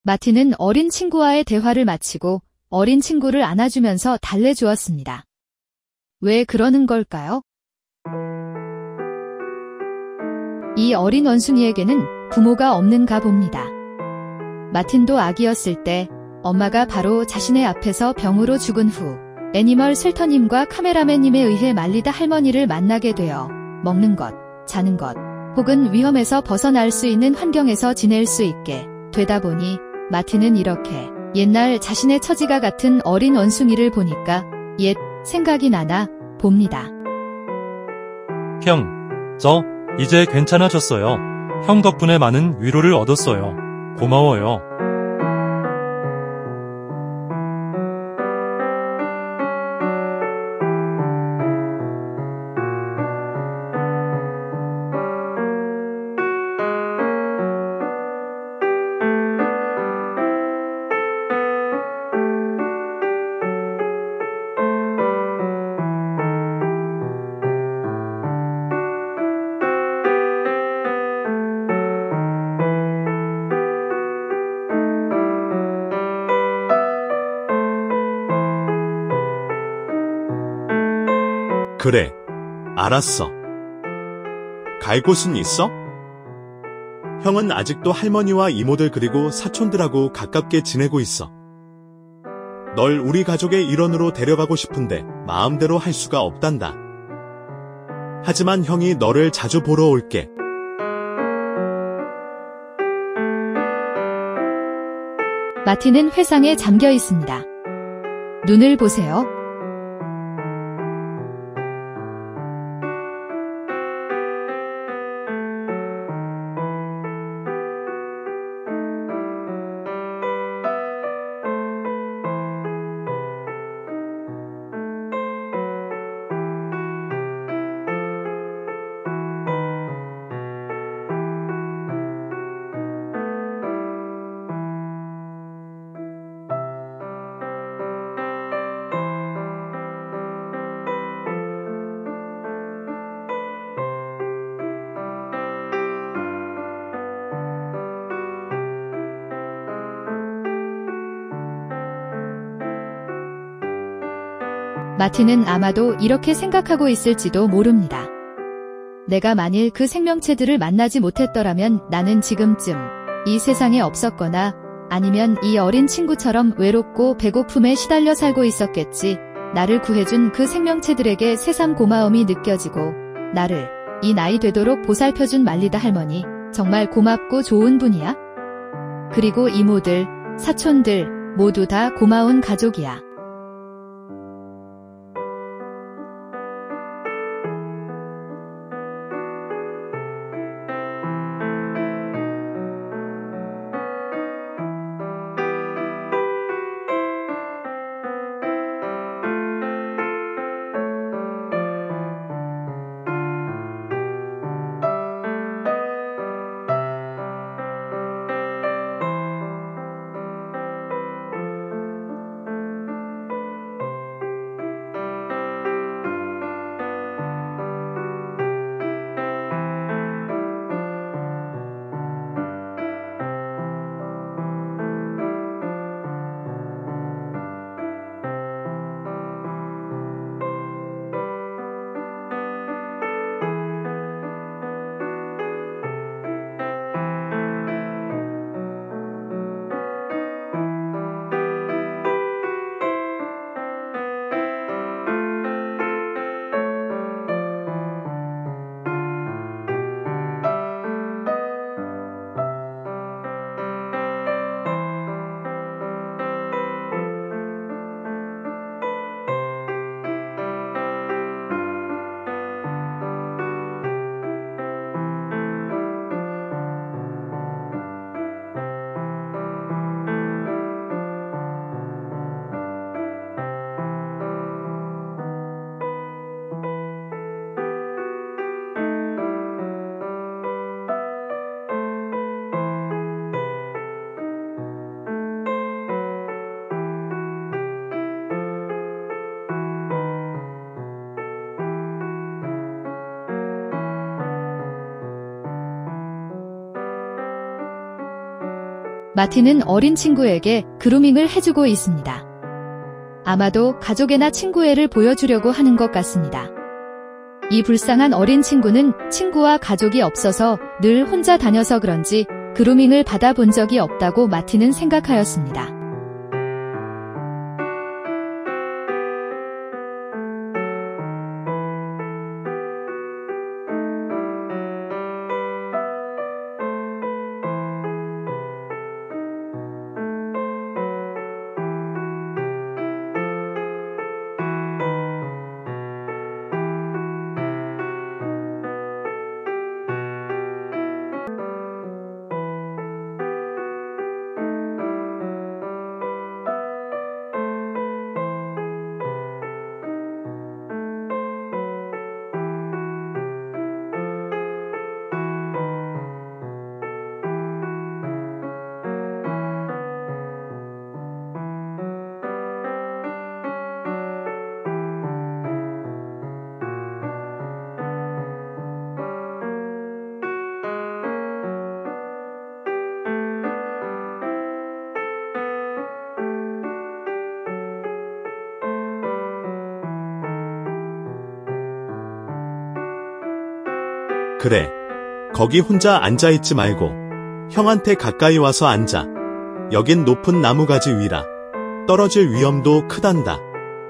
마틴은 어린 친구와의 대화를 마치고 어린 친구를 안아주면서 달래주었습니다. 왜 그러는 걸까요? 이 어린 원숭이에게는 부모가 없는가 봅니다. 마틴도 아기였을 때 엄마가 바로 자신의 앞에서 병으로 죽은 후 애니멀 셀터님과 카메라맨님에 의해 말리다 할머니를 만나게 되어 먹는 것, 자는 것, 혹은 위험에서 벗어날 수 있는 환경에서 지낼 수 있게 되다 보니 마틴은 이렇게 옛날 자신의 처지가 같은 어린 원숭이를 보니까 옛 생각이 나나 봅니다. 형, 저 이제 괜찮아졌어요. 형 덕분에 많은 위로를 얻었어요. 고마워요. 그래, 알았어. 갈 곳은 있어? 형은 아직도 할머니와 이모들 그리고 사촌들하고 가깝게 지내고 있어. 널 우리 가족의 일원으로 데려가고 싶은데 마음대로 할 수가 없단다. 하지만 형이 너를 자주 보러 올게. 마틴은 회상에 잠겨 있습니다. 눈을 보세요. 마틴은 아마도 이렇게 생각하고 있을지도 모릅니다. 내가 만일 그 생명체들을 만나지 못했더라면 나는 지금쯤 이 세상에 없었거나 아니면 이 어린 친구처럼 외롭고 배고픔에 시달려 살고 있었겠지. 나를 구해준 그 생명체들에게 새삼 고마움이 느껴지고 나를 이 나이 되도록 보살펴준 말리다 할머니 정말 고맙고 좋은 분이야. 그리고 이모들, 사촌들 모두 다 고마운 가족이야. 마티는 어린 친구에게 그루밍을 해주고 있습니다. 아마도 가족애나 친구애를 보여주려고 하는 것 같습니다. 이 불쌍한 어린 친구는 친구와 가족이 없어서 늘 혼자 다녀서 그런지 그루밍을 받아본 적이 없다고 마티는 생각하였습니다. 그래, 거기 혼자 앉아있지 말고 형한테 가까이 와서 앉아. 여긴 높은 나무가지 위라. 떨어질 위험도 크단다.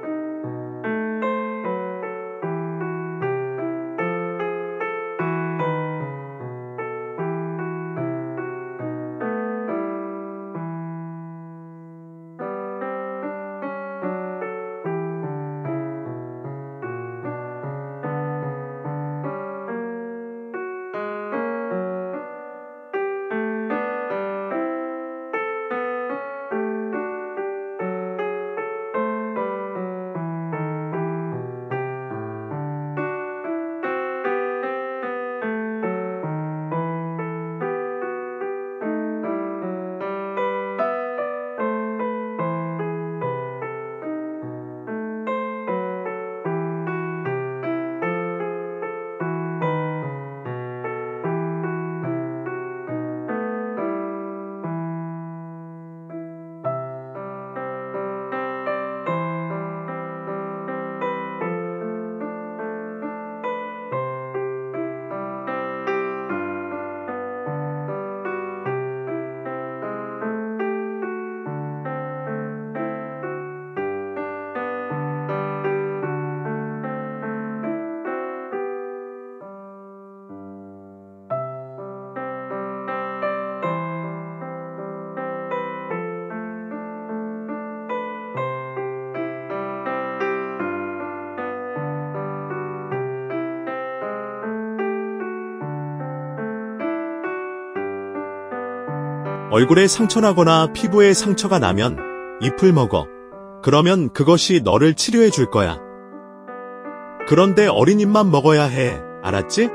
얼굴에 상처나거나 피부에 상처가 나면 잎을 먹어. 그러면 그것이 너를 치료해 줄 거야. 그런데 어린 잎만 먹어야 해. 알았지?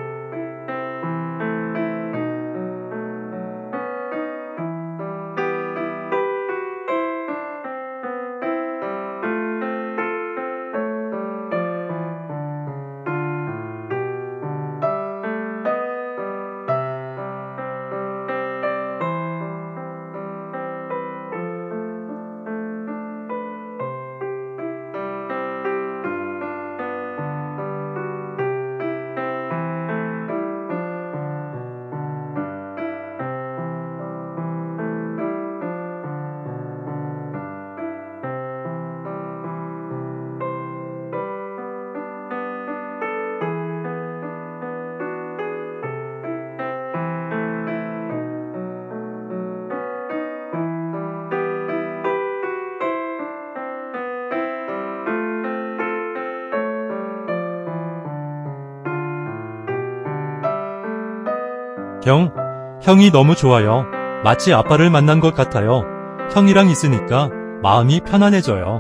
형이 너무 좋아요. 마치 아빠를 만난 것 같아요. 형이랑 있으니까 마음이 편안해져요.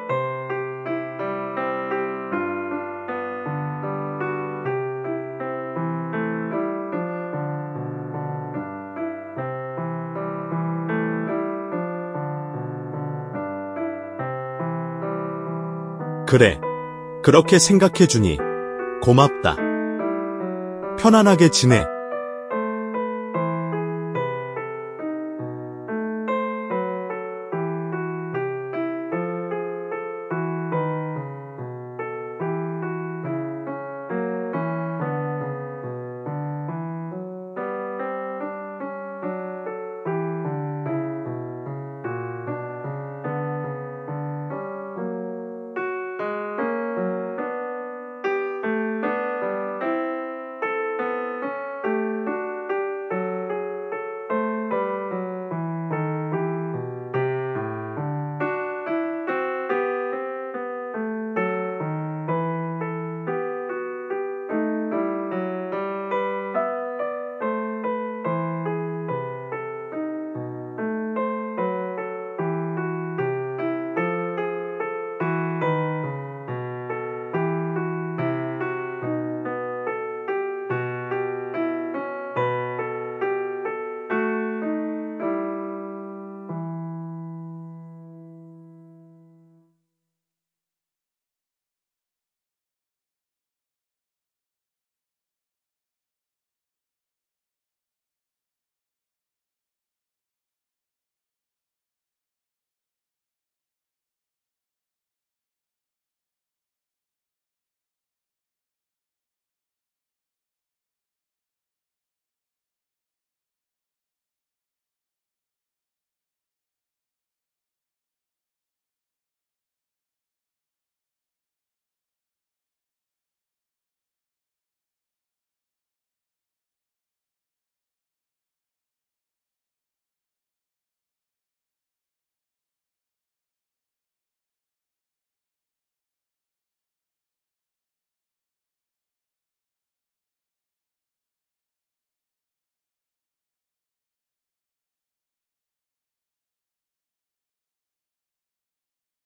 그래, 그렇게 생각해주니 고맙다. 편안하게 지내.